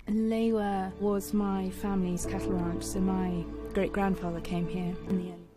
Lewa was my family's cattle ranch, so my great-grandfather came here in the early